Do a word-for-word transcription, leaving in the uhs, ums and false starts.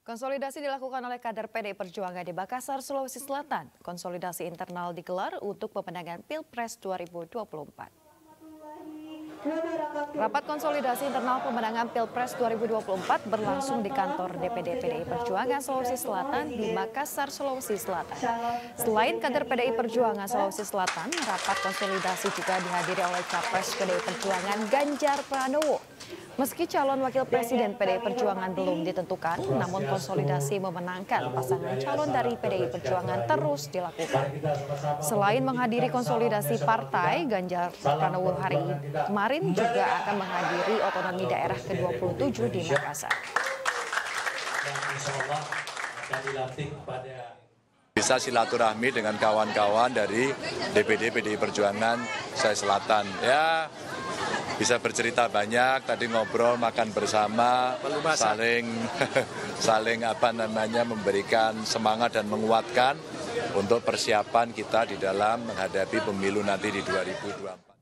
Konsolidasi dilakukan oleh kader P D I Perjuangan di Makassar, Sulawesi Selatan. Konsolidasi internal digelar untuk pemenangan Pilpres dua ribu dua puluh empat. Rapat konsolidasi internal pemenangan Pilpres dua ribu dua puluh empat berlangsung di kantor D P D P D I Perjuangan Sulawesi Selatan di Makassar, Sulawesi Selatan. Selain kader P D I Perjuangan Sulawesi Selatan, rapat konsolidasi juga dihadiri oleh Capres P D I Perjuangan Ganjar Pranowo. Meski calon wakil presiden P D I Perjuangan belum ditentukan, namun konsolidasi memenangkan pasangan calon dari P D I Perjuangan terus dilakukan. Selain menghadiri konsolidasi partai, Ganjar Pranowo hari kemarin juga akan menghadiri otonomi daerah ke dua puluh tujuh di Makassar. Bisa silaturahmi dengan kawan-kawan dari D P D P D I Perjuangan Sulawesi Selatan. Ya, bisa bercerita banyak, tadi ngobrol, makan bersama, saling saling apa namanya memberikan semangat dan menguatkan untuk persiapan kita di dalam menghadapi pemilu nanti di dua ribu dua puluh empat.